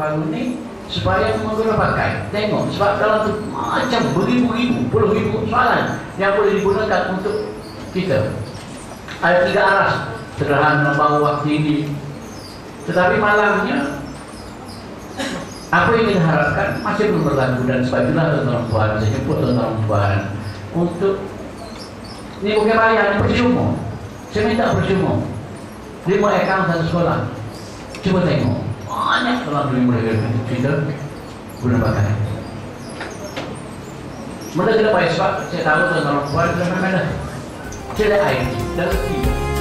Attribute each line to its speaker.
Speaker 1: baru ini supaya menggunakan pakai. Tengok, sebab dalam tu macam beribu-ribu, puluh-ribu soalan yang boleh digunakan untuk kita. Ada 3 aras, sederhana, bawah, tinggi. Tetapi malangnya, apa yang kita harapkan masih belum berlaku, dan sebab itulah tuan-tuan puan, saya jemput tuan-tuan puan untuk ini bukan bayar, ini percuma. Saya minta percuma. 5 akaun satu sekolah. Cuba tengok, banyak dalam dunia mereka kita guna pakai. Mereka tidak baik sebab saya tahu tuan-tuan puan sudah mana. Tidak air, dalam